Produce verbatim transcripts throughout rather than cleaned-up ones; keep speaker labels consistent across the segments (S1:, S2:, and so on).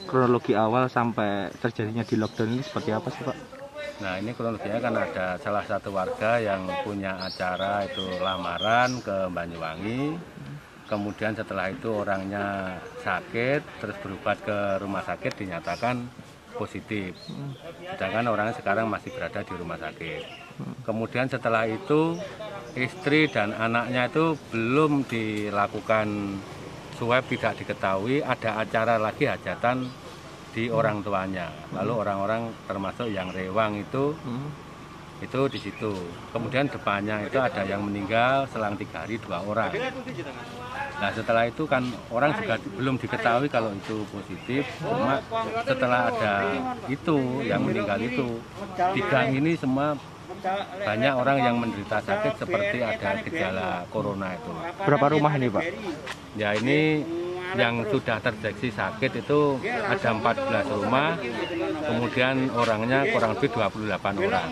S1: kronologi awal sampai terjadinya di lockdown ini seperti apa sih Pak?
S2: Nah ini kronologinya kan ada salah satu warga yang punya acara itu lamaran ke Banyuwangi. Kemudian setelah itu orangnya sakit, terus berobat ke rumah sakit dinyatakan positif. Sedangkan orangnya sekarang masih berada di rumah sakit. Kemudian setelah itu istri dan anaknya itu belum dilakukan swab, tidak diketahui ada acara lagi hajatan di orang tuanya. Lalu orang-orang termasuk yang rewang itu itu di situ. Kemudian depannya itu ada yang meninggal selang tiga hari dua orang. Nah setelah itu kan orang juga belum diketahui kalau itu positif. Cuma setelah ada itu yang meninggal itu di gang ini semua banyak orang yang menderita sakit seperti ada gejala corona itu.
S1: Berapa rumah ini Pak?
S2: Ya ini yang sudah terdeteksi sakit itu ada empat belas rumah, kemudian orangnya kurang lebih dua puluh delapan orang.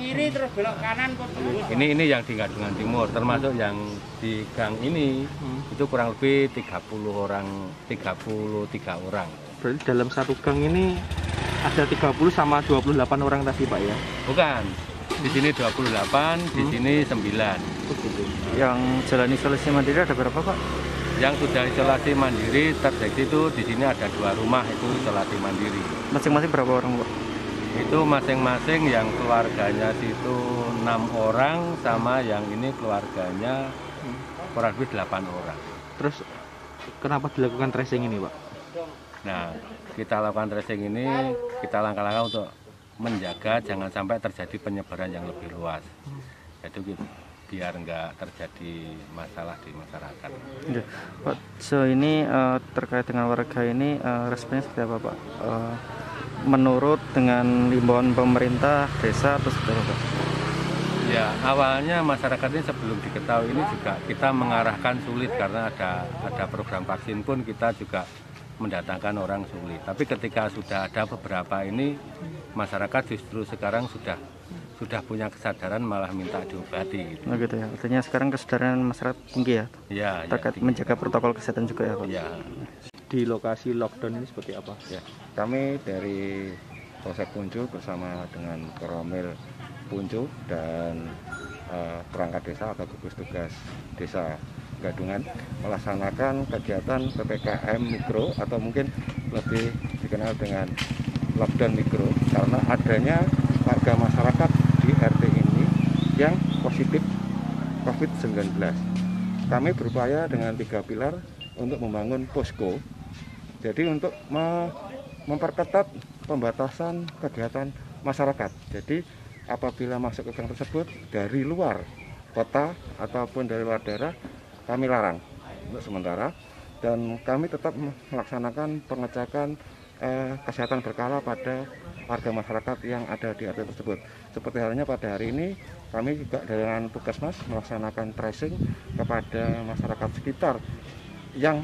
S2: Ini ini yang di Gadungan Timur, termasuk yang di gang ini itu kurang lebih tiga puluh orang, tiga puluh tiga orang.
S1: Berarti dalam satu gang ini ada tiga puluh sama dua puluh delapan orang tadi Pak ya?
S2: Bukan, di sini dua puluh delapan, di sini sembilan.
S1: Yang jalan isolasi mandiri ada berapa Pak?
S2: Yang sudah isolasi mandiri terdeteksi itu di sini ada dua rumah itu isolasi mandiri.
S1: Masing-masing berapa orang Pak?
S2: Itu masing-masing yang keluarganya situ enam orang sama yang ini keluarganya kurang lebih delapan orang.
S1: Terus kenapa dilakukan tracing ini Pak?
S2: Nah kita lakukan tracing ini, kita langkah-langkah untuk menjaga jangan sampai terjadi penyebaran yang lebih luas. Itu gitu, biar nggak terjadi masalah di masyarakat.
S1: Ya, Pak, so ini uh, terkait dengan warga ini uh, responnya seperti apa Pak? Uh, menurut dengan himbauan pemerintah desa atau seperti apa Pak?
S2: Ya awalnya masyarakat ini sebelum diketahui ini juga kita mengarahkan sulit karena ada ada program vaksin pun kita juga mendatangkan orang sulit. Tapi ketika sudah ada beberapa ini masyarakat justru sekarang sudah sudah punya kesadaran malah minta diobati. Gitu.
S1: Oh gitu ya. Artinya sekarang kesadaran masyarakat tinggi ya.
S2: Ya
S1: terkait
S2: ya,
S1: menjaga protokol kesehatan juga ya Pak.
S2: Ya.
S1: Di lokasi lockdown ini seperti apa?
S3: Ya, kami dari Polsek Punju bersama dengan Koromil Punju dan uh, perangkat desa atau gugus tugas desa Gadungan melaksanakan kegiatan P P K M mikro atau mungkin lebih dikenal dengan lockdown mikro karena adanya warga masyarakat di R T ini yang positif COVID sembilan belas. Kami berupaya dengan tiga pilar untuk membangun posko. Jadi untuk me memperketat pembatasan kegiatan masyarakat. Jadi apabila masuk ke gang tersebut dari luar kota ataupun dari luar daerah kami larang untuk sementara, dan kami tetap melaksanakan pengecekan eh, kesehatan berkala pada warga masyarakat yang ada di R T tersebut. Seperti halnya pada hari ini kami juga dengan Puskesmas melaksanakan tracing kepada masyarakat sekitar yang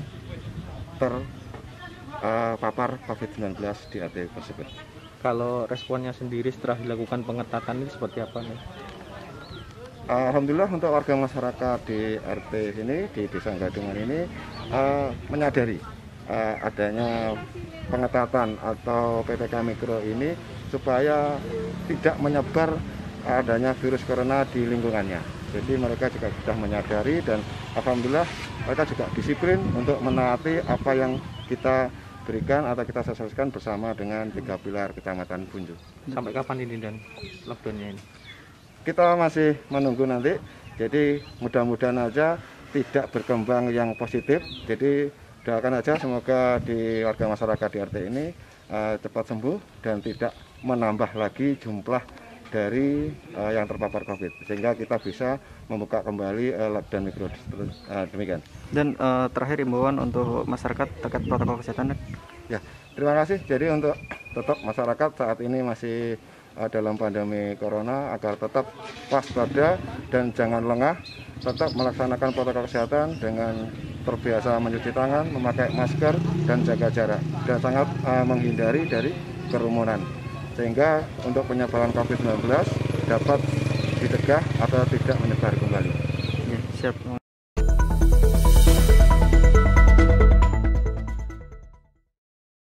S3: terpapar COVID sembilan belas di R T tersebut.
S1: Kalau responnya sendiri setelah dilakukan pengetatan ini seperti apa nih?
S3: Alhamdulillah untuk warga masyarakat di R T ini, di Desa Gadungan ini uh, menyadari uh, adanya pengetatan atau P P K mikro ini supaya tidak menyebar adanya virus corona di lingkungannya. Jadi mereka juga sudah menyadari dan alhamdulillah mereka juga disiplin untuk menaati apa yang kita berikan atau kita sosialisasikan bersama dengan tiga pilar Kecamatan Punju.
S1: Sampai kapan ini dan lockdownnya ini?
S3: Kita masih menunggu nanti, jadi mudah-mudahan aja tidak berkembang yang positif. Jadi doakan aja semoga di warga masyarakat di R T ini uh, cepat sembuh dan tidak menambah lagi jumlah dari uh, yang terpapar COVID, sehingga kita bisa membuka kembali uh, lockdown mikro uh, demikian.
S1: Dan uh, terakhir imbauan untuk masyarakat terkait protokol kesehatan.
S3: Ya, terima kasih. Jadi untuk tetap masyarakat saat ini masih dalam pandemi corona agar tetap waspada dan jangan lengah, tetap melaksanakan protokol kesehatan dengan terbiasa mencuci tangan, memakai masker dan jaga jarak, dan sangat uh, menghindari dari kerumunan sehingga untuk penyebaran COVID sembilan belas dapat dicegah atau tidak menyebar kembali.
S1: Ya, siap.